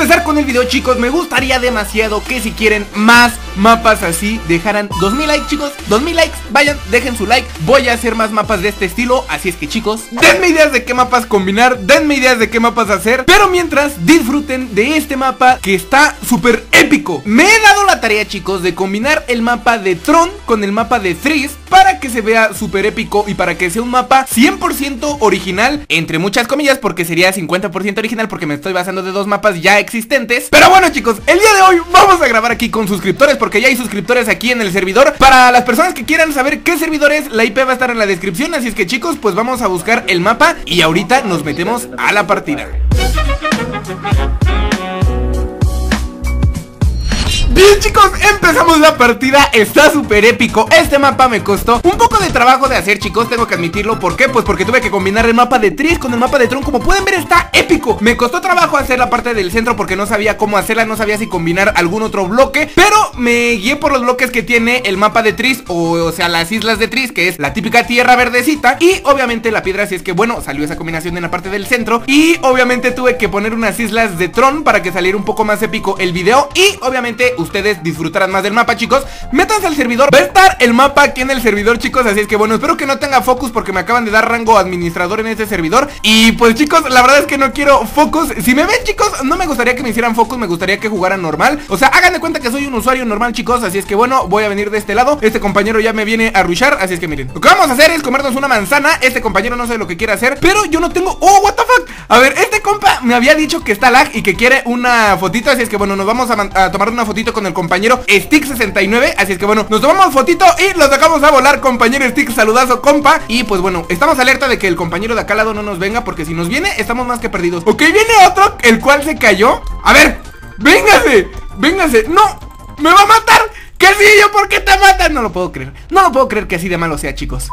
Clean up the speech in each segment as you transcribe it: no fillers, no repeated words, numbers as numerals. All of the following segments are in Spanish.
empezar con el video, chicos, me gustaría demasiado que si quieren más mapas así dejaran 2000 likes, chicos, 2000 likes, vayan, dejen su like. Voy a hacer más mapas de este estilo, así es que, chicos, denme ideas de qué mapas combinar, denme ideas de qué mapas hacer. Pero mientras, disfruten de este mapa que está súper épico. Me he dado la tarea, chicos, de combinar el mapa de Tron con el mapa de Threes para que se vea súper épico y para que sea un mapa 100% original, entre muchas comillas, porque sería 50% original, porque me estoy basando de dos mapas ya existentes. Pero bueno, chicos, el día de hoy vamos a grabar aquí con suscriptores, porque ya hay suscriptores aquí en el servidor. Para las personas que quieran saber qué servidor es, la IP va a estar en la descripción. Así es que, chicos, pues vamos a buscar el mapa y ahorita nos metemos a la partida. Bien, chicos, empezamos la partida. Está súper épico. Este mapa me costó un poco de trabajo de hacer, chicos, tengo que admitirlo. ¿Por qué? Pues porque tuve que combinar el mapa de Threes con el mapa de Tron. Como pueden ver, está épico. Me costó trabajo hacer la parte del centro porque no sabía cómo hacerla, no sabía si combinar algún otro bloque, pero me guié por los bloques que tiene el mapa de Threes, o sea, las islas de Threes, que es la típica tierra verdecita, y obviamente la piedra. Así es que, bueno, salió esa combinación en la parte del centro. Y obviamente tuve que poner unas islas de Tron para que saliera un poco más épico el video. Y obviamente ustedes disfrutarán más del mapa, chicos. Métanse al servidor, va a estar el mapa aquí en el servidor, chicos. Así es que, bueno, espero que no tenga focus porque me acaban de dar rango administrador en este servidor. Y pues, chicos, la verdad es que no quiero focus. Si me ven, chicos, no me gustaría que me hicieran focus, me gustaría que jugaran normal. O sea, hagan de cuenta que soy un usuario normal, chicos. Así es que, bueno, voy a venir de este lado. Este compañero ya me viene a rushar, así es que miren, lo que vamos a hacer es comernos una manzana. Este compañero no sé lo que quiere hacer, pero yo no tengo... ¡Oh, what the fuck! A ver, este compa me había dicho que está lag y que quiere una fotito. Así es que, bueno, nos vamos a tomar una fotito con el compañero Stick69. Así es que, bueno, nos tomamos fotito y los dejamos a volar, compañero Stick. Saludazo, compa. Y pues, bueno, estamos alerta de que el compañero de acá al lado no nos venga, porque si nos viene, estamos más que perdidos. Ok, viene otro, el cual se cayó. A ver, véngase, véngase. No, me va a matar. ¿Qué sí? ¿Yo por qué te matan? No lo puedo creer, no lo puedo creer que así de malo sea, chicos.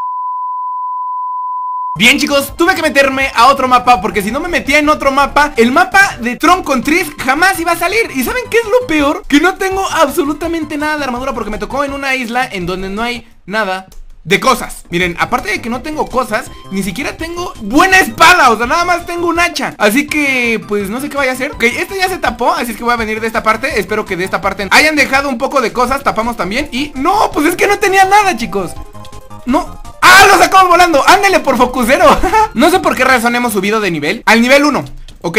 Bien, chicos, tuve que meterme a otro mapa, porque si no me metía en otro mapa, el mapa de Tron con Threes jamás iba a salir. ¿Y saben qué es lo peor? Que no tengo absolutamente nada de armadura, porque me tocó en una isla en donde no hay nada de cosas. Miren, aparte de que no tengo cosas, ni siquiera tengo buena espada. O sea, nada más tengo un hacha. Así que, pues, no sé qué vaya a hacer. Ok, este ya se tapó, así es que voy a venir de esta parte. Espero que de esta parte hayan dejado un poco de cosas. Tapamos también y... no, pues es que no tenía nada, chicos. No... ¡ah, lo sacamos volando! ¡Ándale por focusero! No sé por qué razón hemos subido de nivel al nivel 1. Ok.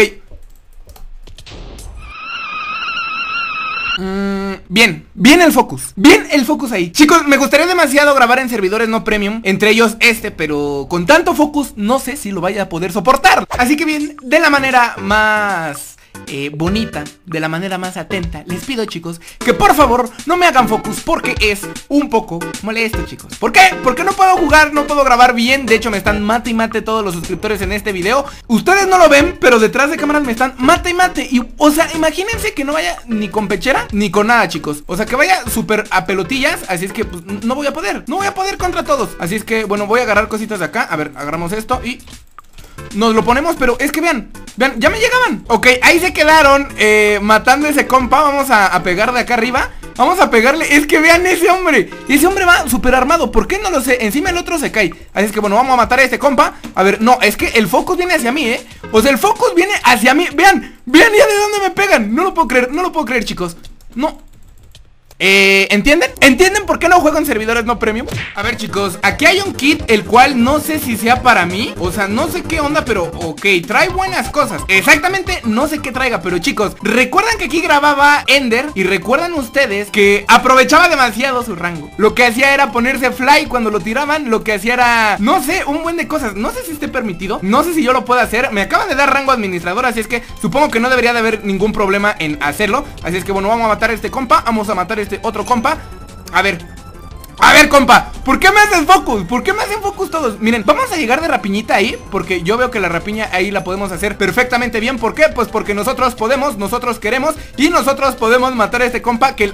Bien, bien el focus. Bien el focus ahí. Chicos, me gustaría demasiado grabar en servidores no premium, entre ellos este, pero con tanto focus no sé si lo vaya a poder soportar. Así que bien, de la manera más... bonita, de la manera más atenta, les pido, chicos, que por favor no me hagan focus, porque es un poco molesto, chicos. ¿Por qué? Porque no puedo jugar, no puedo grabar bien. De hecho, me están mate y mate todos los suscriptores en este video. Ustedes no lo ven, pero detrás de cámaras me están mate y mate. Y, o sea, imagínense que no vaya ni con pechera ni con nada, chicos. O sea, que vaya súper a pelotillas. Así es que, pues, no voy a poder contra todos. Así es que, bueno, voy a agarrar cositas de acá. A ver, agarramos esto y... nos lo ponemos, pero es que vean, ya me llegaban. Ok, ahí se quedaron matando a ese compa. Vamos a pegar de acá arriba. Vamos a pegarle, es que vean ese hombre. Ese hombre va súper armado, ¿por qué no lo sé? Encima el otro se cae, así es que bueno, vamos a matar a este compa. A ver, no, es que el focus viene hacia mí, o sea, el focus viene hacia mí. Vean, vean ya de dónde me pegan. No lo puedo creer, no lo puedo creer, chicos. No. ¿Entienden? ¿Entienden por qué no juego en servidores no premium? A ver, chicos, aquí hay un kit, el cual no sé si sea para mí. O sea, no sé qué onda, pero ok, trae buenas cosas. Exactamente, no sé qué traiga, pero chicos, recuerdan que aquí grababa Ender. Y recuerdan ustedes que aprovechaba demasiado su rango. Lo que hacía era ponerse fly cuando lo tiraban. Lo que hacía era, no sé, un buen de cosas. No sé si esté permitido, no sé si yo lo puedo hacer. Me acaban de dar rango administrador, así es que supongo que no debería de haber ningún problema en hacerlo. Así es que bueno, vamos a matar a este compa. Vamos a matar a este otro compa. A ver, compa, ¿por qué me haces focus? ¿Por qué me hacen focus todos? Miren, vamos a llegar de rapiñita ahí, porque yo veo que la rapiña ahí la podemos hacer perfectamente bien. ¿Por qué? Pues porque nosotros podemos, nosotros queremos, y nosotros podemos matar a este compa, que el aim,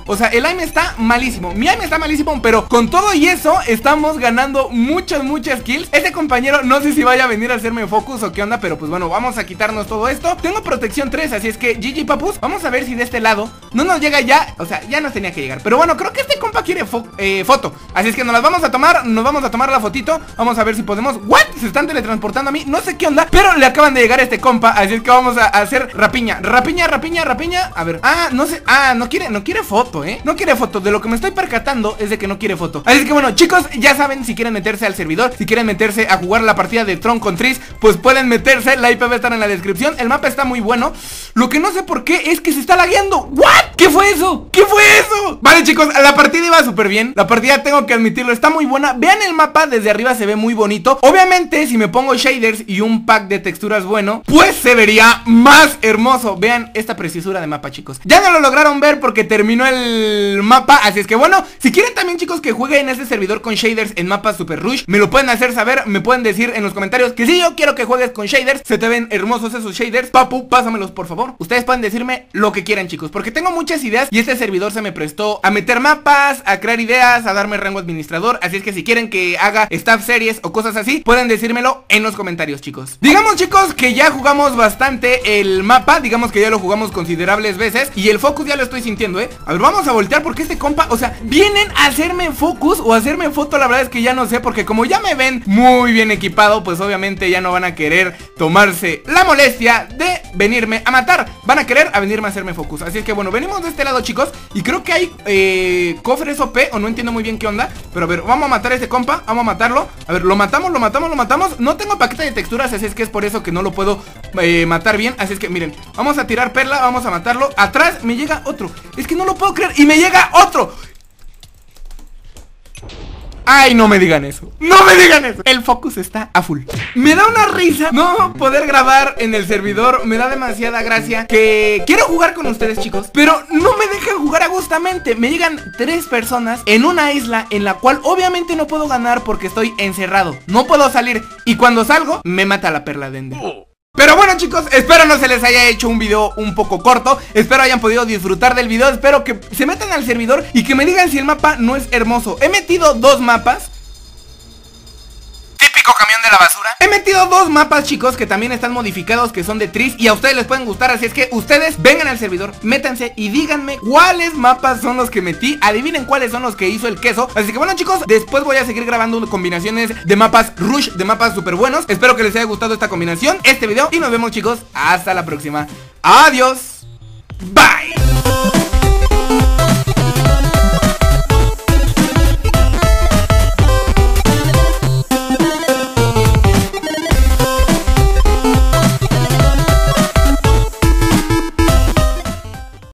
O sea, el aim está malísimo, mi aim está malísimo, pero con todo y eso estamos ganando muchas kills. Este compañero no sé si vaya a venir a hacerme focus o qué onda, pero pues bueno, vamos a quitarnos todo esto. Tengo protección 3, así es que GG papus. Vamos a ver si de este lado no nos llega ya. O sea, ya nos tenía que llegar, pero bueno, creo que este compa quiere foto. Así es que nos las vamos a tomar, nos vamos a tomar la fotito. Vamos a ver si podemos. ¿What? Se están teletransportando a mí, no sé qué onda, pero le acaban de llegar a este compa. Así es que vamos a hacer rapiña. A ver, no sé, no quiere foto, no quiere foto. De lo que me estoy percatando es de que no quiere foto. Así es que bueno, chicos, ya saben, si quieren meterse al servidor, si quieren meterse a jugar la partida de Tron con Tris, pues pueden meterse, la IP va a estar en la descripción. El mapa está muy bueno. Lo que no sé por qué es que se está lagueando. ¿What? ¿Qué fue eso? ¿Qué fue eso? Vale, chicos, la partida iba súper bien. La partida, tengo que admitirlo, está muy buena. Vean el mapa, desde arriba se ve muy bonito. Obviamente, si me pongo shaders y un pack de texturas bueno, pues se vería más hermoso. Vean esta preciosura de mapa, chicos. Ya no lo lograron ver porque terminó el mapa. Así es que bueno, si quieren también, chicos, que juegue en este servidor con shaders en mapas Super Rush, me lo pueden hacer saber. Me pueden decir en los comentarios que sí, yo quiero que juegues con shaders. Se te ven hermosos esos shaders. Papu, pásamelos por favor. Ustedes pueden decirme lo que quieran, chicos, porque tengo muchas ideas y este servidor se me prestó a meter mapas, a crear ideas, a darme rango administrador. Así es que si quieren que haga staff series o cosas así, pueden decírmelo en los comentarios, chicos. Digamos, chicos, que ya jugamos bastante el mapa. Digamos que ya lo jugamos considerables veces y el focus ya lo estoy sintiendo, A ver, vamos a voltear porque este compa, o sea, vienen a hacerme focus o a hacerme foto. La verdad es que ya no sé, porque como ya me ven muy bien equipado, pues obviamente ya no van a querer tomarse la molestia de venirme a matar. Van a querer a venirme a hacerme focus. Así es que bueno, venimos de este lado, chicos, y creo que hay cofres OP, o no entiendo muy bien qué onda. Pero a ver, vamos a matar a este compa, vamos a matarlo. A ver, lo matamos. No tengo paquete de texturas, así es que es por eso que no lo puedo matar bien. Así es que miren, vamos a tirar perla, vamos a matarlo. Atrás me llega otro, es que no lo puedo creer, y me llega otro. Ay, no me digan eso, no me digan eso. El focus está a full. Me da una risa no poder grabar en el servidor. Me da demasiada gracia que quiero jugar con ustedes, chicos, pero no me dejan jugar agustamente. Me llegan 3 personas en una isla en la cual obviamente no puedo ganar porque estoy encerrado. No puedo salir, y cuando salgo me mata la perla de Ender. Pero bueno, chicos, espero no se les haya hecho un video un poco corto. Espero hayan podido disfrutar del video. Espero que se metan al servidor y que me digan si el mapa no es hermoso. He metido 2 mapas. Típico camión de la basura. He metido 2 mapas, chicos, que también están modificados, que son de Tris, y a ustedes les pueden gustar. Así es que ustedes vengan al servidor, métanse y díganme cuáles mapas son los que metí. Adivinen cuáles son los que hizo el queso. Así que bueno, chicos, después voy a seguir grabando combinaciones de mapas Rush, de mapas súper buenos. Espero que les haya gustado esta combinación, este video, y nos vemos, chicos, hasta la próxima. Adiós. Bye.